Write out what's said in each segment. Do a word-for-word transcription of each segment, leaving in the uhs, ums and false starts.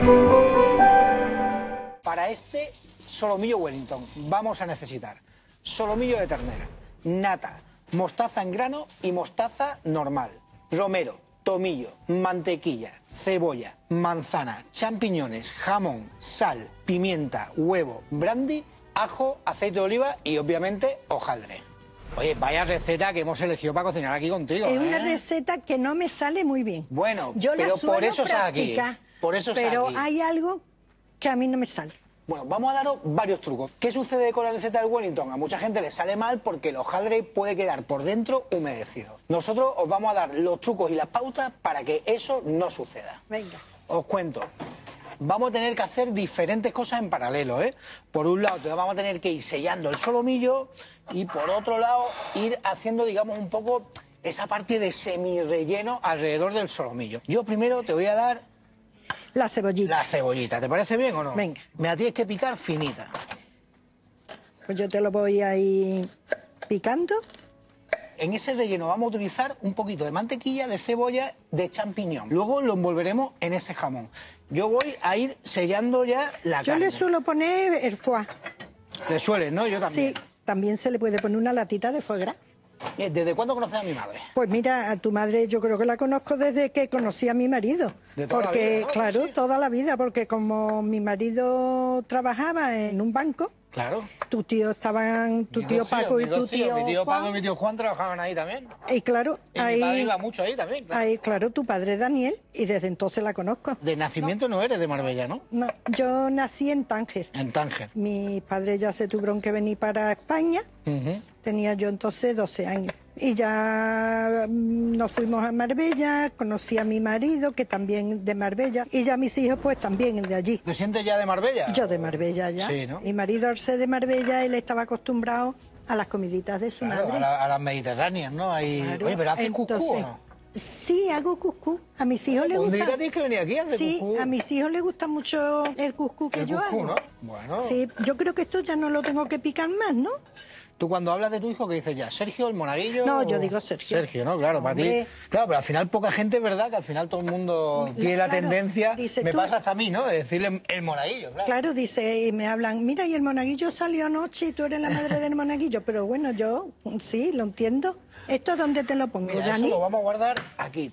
Para este solomillo Wellington vamos a necesitar solomillo de ternera, nata, mostaza en grano y mostaza normal, romero, tomillo, mantequilla, cebolla, manzana, champiñones, jamón, sal, pimienta, huevo, brandy, ajo, aceite de oliva y obviamente hojaldre. Oye, vaya receta que hemos elegido para cocinar aquí contigo. Es ¿eh? una receta que no me sale muy bien. Bueno, yo pero la suelo por eso está aquí. Por eso está pero aquí. hay algo que a mí no me sale. Bueno, vamos a daros varios trucos. ¿Qué sucede con la receta del Wellington? A mucha gente le sale mal porque el hojaldre puede quedar por dentro humedecido. Nosotros os vamos a dar los trucos y las pautas para que eso no suceda. Venga. Os cuento. Vamos a tener que hacer diferentes cosas en paralelo, ¿eh? Por un lado, te vamos a tener que ir sellando el solomillo y por otro lado, ir haciendo, digamos, un poco esa parte de semi-relleno alrededor del solomillo. Yo primero te voy a dar... La cebollita. La cebollita. ¿Te parece bien o no? Venga. Me la tienes que picar finita. Pues yo te lo voy a ir picando. En ese relleno vamos a utilizar un poquito de mantequilla, de cebolla, de champiñón. Luego lo envolveremos en ese jamón. Yo voy a ir sellando ya la Yo carne. le suelo poner el foie. Le sueles, ¿no? Yo también. Sí, también se le puede poner una latita de foie gras. ¿Desde cuándo conoces a mi madre? Pues mira, a tu madre yo creo que la conozco desde que conocí a mi marido. De toda la porque, vida, ¿no? claro, Sí. toda la vida, porque como mi marido trabajaba en un banco, Claro. tu tío estaban, tu Mis tío dos tíos, Paco y mis tu dos tíos, tío Mi tío Paco y Juan. mi tío Juan trabajaban ahí también. Y claro, Y mi padre ahí, iba mucho ahí también. Claro. ahí, claro, tu padre Daniel, y desde entonces la conozco. De nacimiento no eres de Marbella, ¿no? No, yo nací en Tánger. En Tánger. Mis padres ya se tuvieron que venir para España. Ujú. Tenía yo entonces doce años. Y ya mm, nos fuimos a Marbella, conocí a mi marido, que también de Marbella, y ya mis hijos pues también de allí. ¿Te sientes ya de Marbella? Yo de Marbella ya. Sí, ¿no? Mi marido al ser de Marbella, él estaba acostumbrado a las comiditas de su Claro, madre. a, la- a las mediterráneas, ¿no? Ahí... Claro. Oye, pero ¿haces cuscú o Entonces, no? Sí, hago cuscú. A mis hijos les Un día gusta. tienes que venir aquí a hacer Sí, cuscú. a mis hijos les gusta mucho el cuscú que El yo cuscú, hago. ¿no? Bueno. Sí, yo creo que esto ya no lo tengo que picar más, ¿no? Tú cuando hablas de tu hijo, ¿qué dices ya? ¿Sergio, el monaguillo? No, yo o- digo Sergio. Sergio, ¿no? Claro, para ti. Hombre. Claro, pero al final poca gente, es verdad, que al final todo el mundo Me- tiene la claro, tendencia, dice me tú. pasa hasta a mí, ¿no? De decirle el monaguillo, claro. Claro, dice, y me hablan, mira, y el monaguillo salió anoche y tú eres la madre del monaguillo. Pero bueno, yo sí, lo entiendo. ¿Esto dónde te lo pongo, Mira, eso Dani? lo vamos a guardar aquí.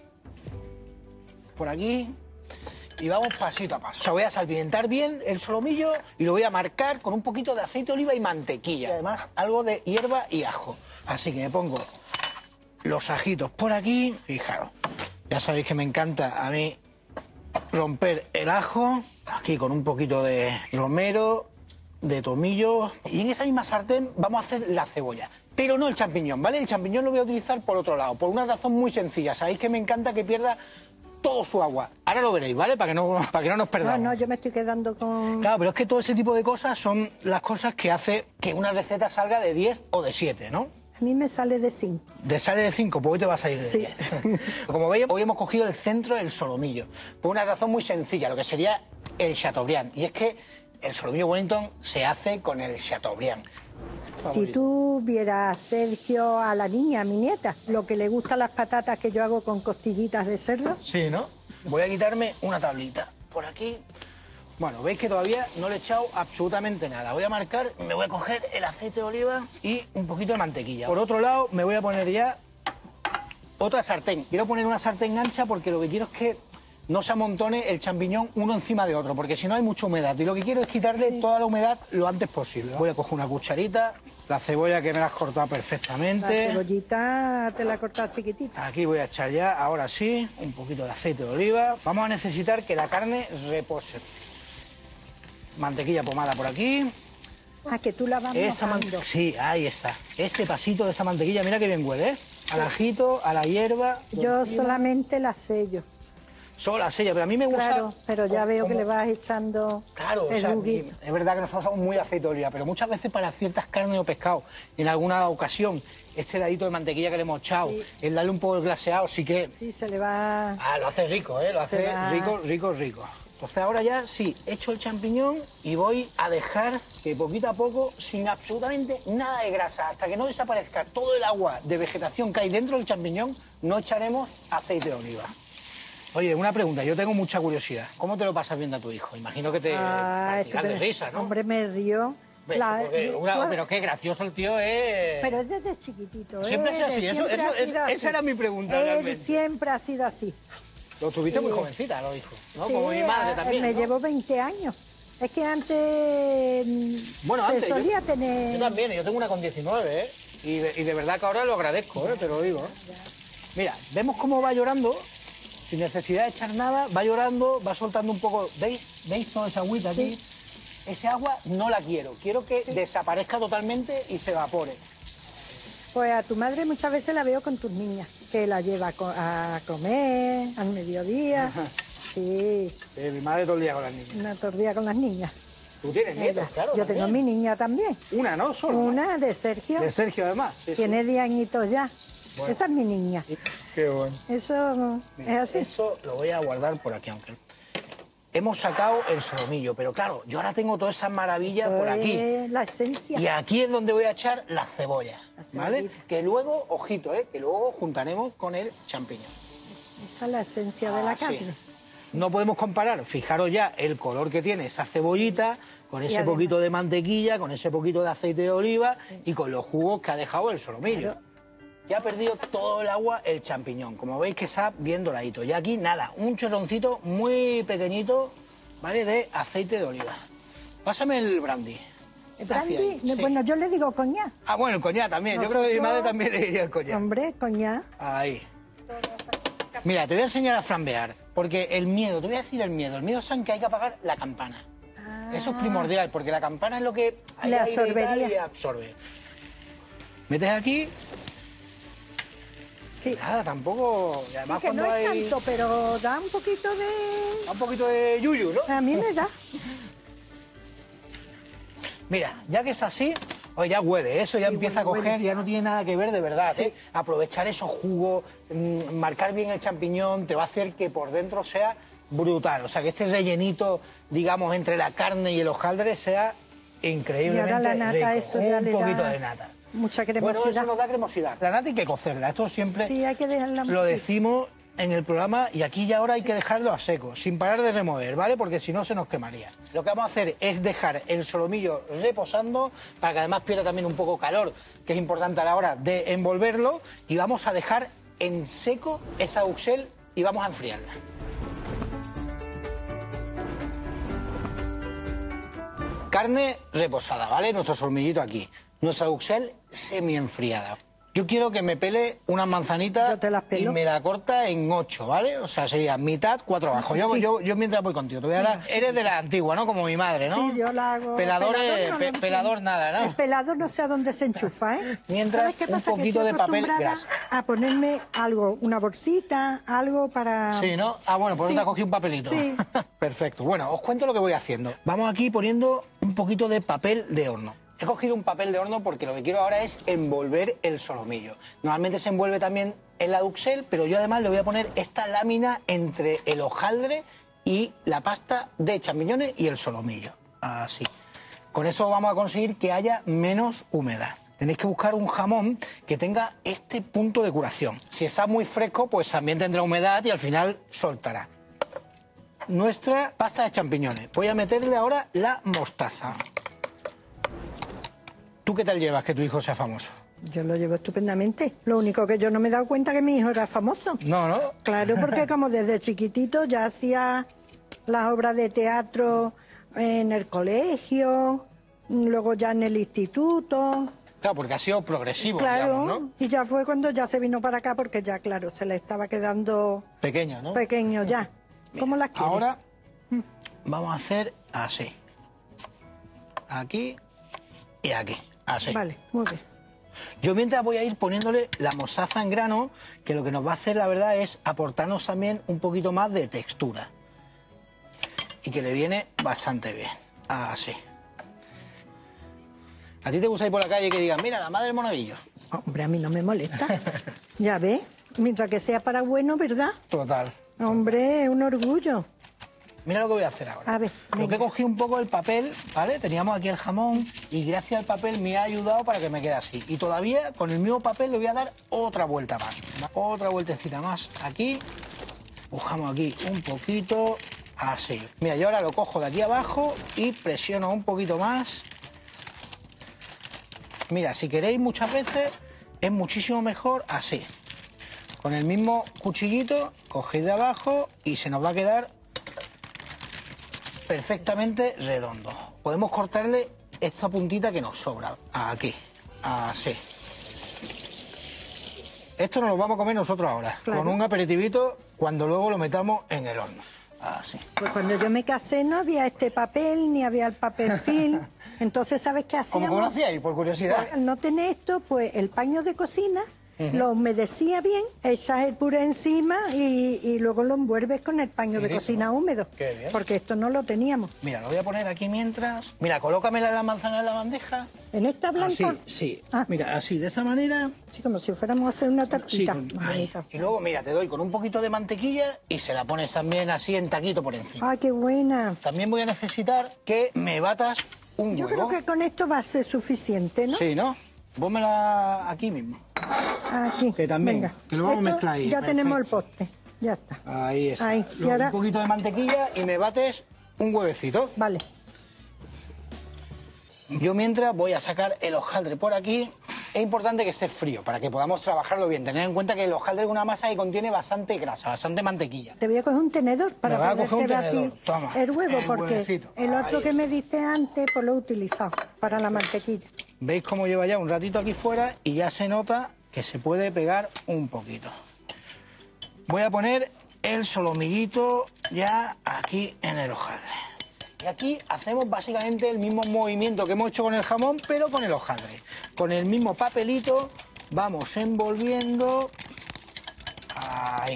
Por aquí. Y vamos pasito a paso. O sea, voy a salpimentar bien el solomillo y lo voy a marcar con un poquito de aceite de oliva y mantequilla. Y además, algo de hierba y ajo. Así que me pongo los ajitos por aquí. Fijaros, ya sabéis que me encanta a mí romper el ajo. Aquí con un poquito de romero, de tomillo. Y en esa misma sartén vamos a hacer la cebolla. Pero no el champiñón, ¿vale? El champiñón lo voy a utilizar por otro lado, por una razón muy sencilla. Sabéis que me encanta que pierda todo su agua. Ahora lo veréis, ¿vale? Para que no, para que no nos No, perdamos. no, yo me estoy quedando con... Claro, pero es que todo ese tipo de cosas son las cosas que hace que una receta salga de diez o de siete, ¿no? A mí me sale de cinco. De sale de cinco, pues hoy te vas a ir de Sí. diez. Como veis, hoy hemos cogido el centro del solomillo. Por una razón muy sencilla, lo que sería el Chateaubriand. Y es que el solomillo Wellington se hace con el Chateaubriand. Si tú vieras, Sergio, a la niña, a mi nieta, lo que le gustan las patatas que yo hago con costillitas de cerdo, Sí, ¿no? Voy a quitarme una tablita por aquí. Bueno, veis que todavía no le he echado absolutamente nada. Voy a marcar, me voy a coger el aceite de oliva y un poquito de mantequilla. Por otro lado, me voy a poner ya otra sartén. Quiero poner una sartén ancha porque lo que quiero es que no se amontone el champiñón uno encima de otro, porque si no hay mucha humedad. Y lo que quiero es quitarle toda la humedad lo antes posible. Voy a coger una cucharita, la cebolla que me la has cortado la perfectamente. cebollita te la he cortado chiquitita. Aquí voy a echar ya, ahora sí, un poquito de aceite de oliva. Vamos a necesitar que la carne repose. Mantequilla pomada por aquí. Ah, que tú la vas Esa man- mojando. Sí, ahí está. Ese pasito de esa mantequilla, mira que bien huele, ¿eh? Al ajito, a la hierba. Yo solamente la sello. Solo la sella, pero a mí me gusta... Claro, pero ya veo que como- le vas echando Claro, o el sea, juguito. es verdad que nosotros somos muy de aceite de oliva, pero muchas veces para ciertas carnes o pescados, en alguna ocasión, este dadito de mantequilla que le hemos echado, Sí. el darle un poco de glaseado, sí que... Sí, se le va... Ah, lo hace rico, ¿eh? Lo Se hace va- rico, rico, rico. Entonces ahora ya sí, echo el champiñón y voy a dejar que poquito a poco, sin absolutamente nada de grasa, hasta que no desaparezca todo el agua de vegetación que hay dentro del champiñón, no echaremos aceite de oliva. Oye, una pregunta, yo tengo mucha curiosidad. ¿Cómo te lo pasas viendo a tu hijo? Imagino que te Ah, partirás de risa, ¿no? Hombre, me río. ¿Ves? La- Porque una- bueno, pero qué gracioso el tío es... pero es desde chiquitito. Siempre ha sido ¿eh? así, eso- Siempre eso- ha sido eso- así. esa era mi pregunta, Él realmente. siempre ha sido así. Lo tuviste Sí. muy jovencita, lo dijo, ¿no? Sí, Como mi madre a- también, me ¿no? llevo veinte años. Es que antes mm, Bueno, se antes, yo- solía tener... Yo también, yo tengo una con diecinueve, ¿eh? Y de, y de verdad que ahora lo agradezco, ¿eh? Te lo digo, ¿eh? Mira, vemos cómo va llorando, sin necesidad de echar nada, va llorando, va soltando un poco... ¿Veis? ¿Veis toda esa agüita aquí? Ese agua no la quiero, quiero que desaparezca totalmente y se evapore. Pues a tu madre muchas veces la veo con tus niñas, que la lleva a, co- a comer al mediodía. Sí, Eh, mi madre todo el día con las niñas. una tordilla con las niñas. Tú tienes nietos, claro. Yo tengo mi también. niña también. Una, ¿no? Solo. Una de Sergio, De Sergio, además. Sí, sí. tiene diez añitos ya. Bueno. Esa es mi niña. Qué bueno. Eso es así. Eso lo voy a guardar por aquí, aunque... Hemos sacado el solomillo, pero claro, yo ahora tengo todas esas maravillas por aquí. Es la esencia. Y aquí es donde voy a echar las cebollas, La ¿vale? cebollita. Que luego, ojito, ¿eh? Que luego juntaremos con el champiñón. Esa es la esencia de la Ah, sí. carne. No podemos comparar, fijaros ya el color que tiene esa cebollita, con ese además- poquito de mantequilla, con ese poquito de aceite de oliva y con los jugos que ha dejado el solomillo. Claro. Ya ha perdido todo el agua el champiñón, como veis que está bien doradito. Y aquí nada, un chorroncito muy pequeñito, ¿vale? De aceite de oliva. Pásame el brandy. El Hacia brandy, ahí, sí. bueno, yo le digo coñac. Ah, bueno, el coñac también. Yo creo que mi Nosotros- madre también le diría el coñac. Hombre, coñac. Ahí. Mira, te voy a enseñar a flambear, porque el miedo, te voy a decir el miedo, el miedo sabe que hay que apagar la campana. Eso es primordial, porque la campana es lo que hay Le aire y tal absorbería. y absorbe. Metes aquí, Sí. nada, tampoco... Y además Sí, que no cuando es hay tanto, pero da un poquito de... un poquito de yuyu, ¿no? A mí me da. Mira, ya que es así, oye, ya huele, eso ya Sí, empieza huele, a coger, huele. ya no tiene nada que ver de verdad, Sí. ¿eh? Aprovechar esos jugos, mm, marcar bien el champiñón, te va a hacer que por dentro sea brutal. O sea, que este rellenito, digamos, entre la carne y el hojaldre sea increíblemente Y ahora la nata, rico. eso Un ya le poquito da de nata. mucha Bueno, cremosidad. eso nos da cremosidad. La nata hay que cocerla, esto siempre Sí, hay que dejarla un lo poquito. decimos en el programa y aquí ya ahora hay que dejarlo a seco, sin parar de remover, ¿vale? Porque si no se nos quemaría. Lo que vamos a hacer es dejar el solomillo reposando para que además pierda también un poco calor, que es importante a la hora de envolverlo, y vamos a dejar en seco esa uxel y vamos a enfriarla. Carne reposada, ¿vale? Nuestro solomillito aquí. Nuestra uxel semi-enfriada. Yo quiero que me pele unas manzanitas Yo te las y pelo. me la corta en ocho, ¿vale? O sea, sería mitad, cuatro abajo. Yo, Sí. yo, yo mientras voy contigo, te voy a dar... Venga, Eres de la antigua, ¿no? Como mi madre, ¿no? Sí, yo la hago. Pelador, Pelador eh, no lo pe- entiendo. pelador nada, ¿no? El pelador no sé a dónde se enchufa, ¿eh? Mientras, ¿Sabes qué un pasa? Que poquito estoy de papel acostumbrada grasa. a ponerme algo, una bolsita, algo para... Sí, ¿no? Ah, bueno, pues Sí. te has cogido un papelito. Sí. Perfecto. Bueno, os cuento lo que voy haciendo. Vamos aquí poniendo un poquito de papel de horno. He cogido un papel de horno porque lo que quiero ahora es envolver el solomillo. Normalmente se envuelve también en la duxel, pero yo además le voy a poner esta lámina entre el hojaldre y la pasta de champiñones y el solomillo. Así. Con eso vamos a conseguir que haya menos humedad. Tenéis que buscar un jamón que tenga este punto de curación. Si está muy fresco, pues también tendrá humedad y al final soltará. Nuestra pasta de champiñones. Voy a meterle ahora la mostaza. ¿Tú qué tal llevas que tu hijo sea famoso? Yo lo llevo estupendamente. Lo único que yo no me he dado cuenta que mi hijo era famoso. No, ¿no? Claro, porque como desde chiquitito ya hacía las obras de teatro en el colegio, luego ya en el instituto. Claro, porque ha sido progresivo, Claro, digamos, ¿no? y ya fue cuando ya se vino para acá porque ya, claro, se le estaba quedando Pequeño, ¿no? pequeño ya. ¿Cómo las quieres? Ahora vamos a hacer así. Aquí y aquí. Así. Vale, muy bien. Yo mientras voy a ir poniéndole la mostaza en grano, que lo que nos va a hacer, la verdad, es aportarnos también un poquito más de textura. Y que le viene bastante bien. Así. ¿A ti te gusta ir por la calle y que digan, mira, la madre del monaguillo? Hombre, a mí no me molesta. Ya ves, mientras que sea para bueno, ¿verdad? Total. Hombre, es un orgullo. Mira lo que voy a hacer ahora. A ver, Lo que venga. he cogido un poco el papel, ¿vale? Teníamos aquí el jamón y gracias al papel me ha ayudado para que me quede así. Y todavía con el mismo papel le voy a dar otra vuelta más. Otra vueltecita más aquí. Empujamos aquí un poquito, así. Mira, yo ahora lo cojo de aquí abajo y presiono un poquito más. Mira, si queréis muchas veces es muchísimo mejor así. Con el mismo cuchillito, cogéis de abajo y se nos va a quedar perfectamente redondo. Podemos cortarle esta puntita que nos sobra, aquí, así. Esto nos lo vamos a comer nosotros ahora, claro, con un aperitivito cuando luego lo metamos en el horno. Así. Pues cuando yo me casé no había este papel, ni había el papel film. Entonces, ¿sabes qué hacíamos? ¿Cómo lo hacíais, por curiosidad? Pues, al no tener esto, pues el paño de cocina, uh-huh, lo humedecía bien, echas el puré encima y, y luego lo envuelves con el paño de cocina húmedo. Qué bien. Porque esto no lo teníamos. Mira, lo voy a poner aquí mientras. Mira, colócamela la manzana en la bandeja. ¿En esta blanca? Así, sí. Ah. Mira, así, de esa manera. Sí, como si fuéramos a hacer una tartita. Sí, con... Y luego, mira, te doy con un poquito de mantequilla y se la pones también así en taquito por encima. ¡Ah, qué buena! También voy a necesitar que me batas un Yo huevo. creo que con esto va a ser suficiente, ¿no? Sí, ¿no? Pónmela aquí mismo. Aquí. Que también, venga. que lo vamos esto a mezclar ahí. Ya Perfecto. tenemos el postre. Ya está. Ahí está. Ahí. Luego, Y ahora... un poquito de mantequilla y me bates un huevecito. Vale. Yo mientras voy a sacar el hojaldre por aquí. Es importante que esté frío para que podamos trabajarlo bien. Tener en cuenta que el hojaldre es una masa que contiene bastante grasa, bastante mantequilla. Te voy a coger un tenedor para poderte batir el huevo, el porque huevecito. el otro Ahí que es. me diste antes, pues lo he utilizado para la mantequilla. ¿Veis cómo lleva ya un ratito aquí fuera y ya se nota que se puede pegar un poquito? Voy a poner el solomillito ya aquí en el hojaldre. Y aquí hacemos básicamente el mismo movimiento que hemos hecho con el jamón, pero con el hojaldre. Con el mismo papelito vamos envolviendo. Ahí.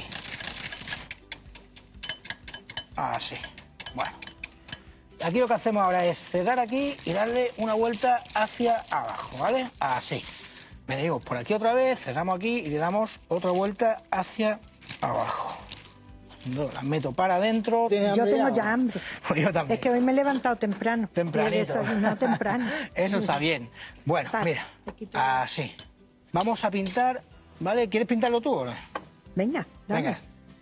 Así. Bueno. Aquí lo que hacemos ahora es cerrar aquí y darle una vuelta hacia abajo, ¿vale? Así. Venimos por aquí otra vez, cerramos aquí y le damos otra vuelta hacia abajo. Yo las meto para adentro. Yo tengo ya hambre. Pues yo también. Es que hoy me he levantado temprano. Tempranito. Y he desayunado temprano. Eso está bien. Bueno, Vale, mira, te quito. así. Vamos a pintar, ¿vale? ¿Quieres pintarlo tú o no? Venga, dale. Venga.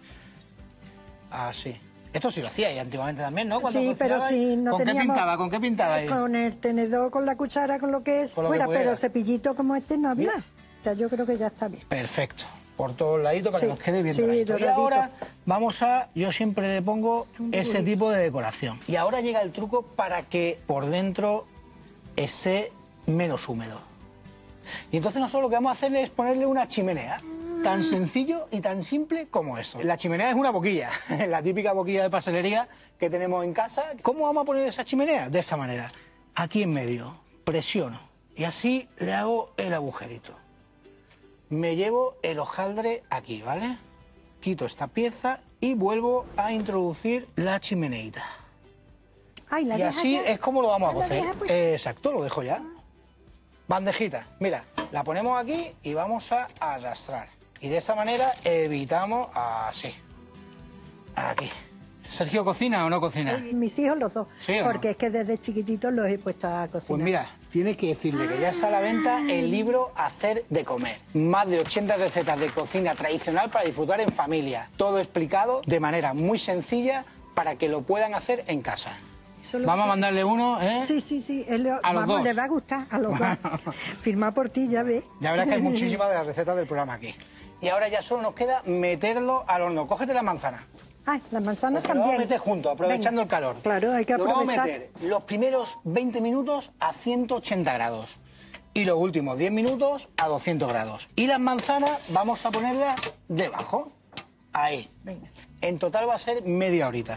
Así. Esto sí lo hacíais antiguamente también, ¿no? Cuando Sí, pero cocinabais. sí, no ¿Con teníamos... qué pintaba? ¿Con qué pintaba? Con el tenedor, con la cuchara, con lo que es Con lo que fuera, pudiera. pero cepillito como este no había. Mira. O sea, yo creo que ya está bien. Perfecto. Por todos laditos para Sí, que nos quede bien sí, doradito. Y doradito. ahora vamos a... Yo siempre le pongo ese tipo de decoración. Y ahora llega el truco para que por dentro esté menos húmedo. Y entonces nosotros lo que vamos a hacer es ponerle una chimenea. Tan sencillo y tan simple como eso. La chimenea es una boquilla, la típica boquilla de pastelería que tenemos en casa. ¿Cómo vamos a poner esa chimenea? De esta manera. Aquí en medio, presiono y así le hago el agujerito. Me llevo el hojaldre aquí, ¿vale? Quito esta pieza y vuelvo a introducir la chimeneita. Ay, la Y dejas así ya. es como lo vamos a ¿La cocer. dejas, pues? Exacto, lo dejo ya. Bandejita, mira, la ponemos aquí y vamos a arrastrar. Y de esta manera evitamos así. Aquí. ¿Sergio cocina o no cocina? Mis hijos los dos. ¿Sí o no? Porque es que desde chiquititos los he puesto a cocinar. Pues mira, tienes que decirle que ya está a la venta el libro Hacer de Comer. Más de ochenta recetas de cocina tradicional para disfrutar en familia. Todo explicado de manera muy sencilla para que lo puedan hacer en casa. Solo Vamos a que- mandarle uno, ¿eh? Sí, sí, sí. él lo- A los vamos, dos. le va a gustar a los dos. Firmar por ti, ya ves. Ya verás que hay muchísimas de las recetas del programa aquí. Y ahora ya solo nos queda meterlo al horno. Cógete la manzana. Ay, las manzanas Porque lo vamos a también. meter juntos, aprovechando Venga. el calor. Claro, hay que Lo vamos a aprovechar. meter los primeros veinte minutos a ciento ochenta grados y los últimos diez minutos a doscientos grados. Y las manzanas vamos a ponerlas debajo. Ahí. Venga. En total va a ser media horita.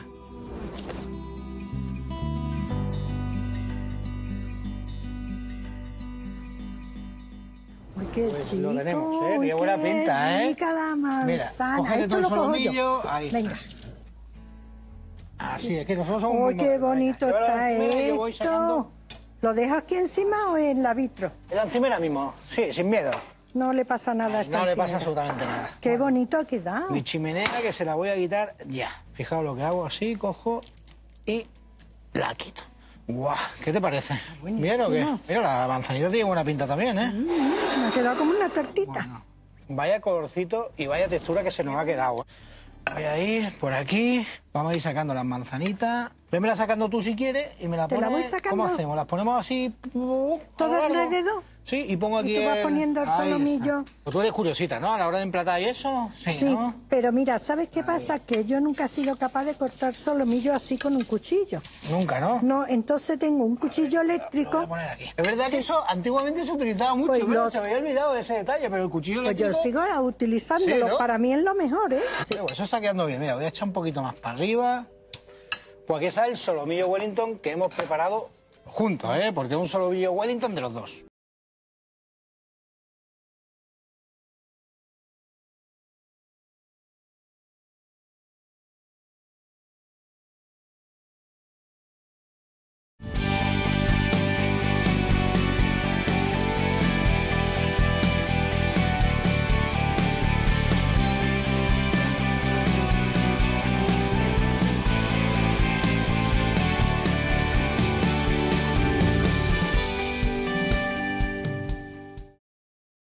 Uy, qué Pues rico. lo tenemos, ¿eh? uy, Tiene buena qué pinta, ¿eh? rica la Mira, manzana. cógete Esto tú lo el cojo yo. solomillo, ahí está. Venga. Así es que nosotros somos muy Uy, qué modernos. bonito Venga, yo está la encimera, yo voy esto. sacando- ¿Lo dejas aquí encima o en la vitro? En la encimera mismo, sí, sin miedo. No le pasa nada a esta No le encimera. pasa absolutamente nada. Qué bonito ha quedado. Mi chimenea que se la voy a quitar ya. Fijaos lo que hago así, cojo y la quito. ¡Guau! ¿Qué te parece? buenísimo. ¿Bien o qué? Mira, la manzanita tiene buena pinta también, ¿eh? Mm, me ha quedado como una tortita. Vaya colorcito y vaya textura que se nos ha quedado. Voy a ir por aquí. Vamos a ir sacando las manzanitas. Vémela sacando tú si quieres y me la ¿Te pones... la voy sacando? ¿Cómo hacemos? ¿Las ponemos así? Uh, ¿Todo a lo largo? alrededor? Sí, y pongo aquí ¿Y tú vas el- poniendo el Ahí solomillo? está. Pues tú eres curiosita, ¿no? A la hora de emplatar y eso. Sí, Sí, ¿no? pero mira, ¿sabes qué pasa? Que yo nunca he sido capaz de cortar solomillo así con un cuchillo. Nunca, ¿no? No, entonces tengo un cuchillo Lo voy eléctrico. a poner aquí. Es verdad que eso antiguamente se utilizaba mucho, Pues ¿verdad? los- Se me había olvidado de ese detalle, pero el cuchillo Pues yo eléctrico... sigo utilizándolo. Sí, ¿no? Para mí es lo mejor, ¿eh? Sí, pues eso está quedando bien. Mira, voy a echar un poquito más para arriba. Pues aquí está el solomillo Wellington que hemos preparado juntos, ¿eh? Porque es un solomillo Wellington de los dos.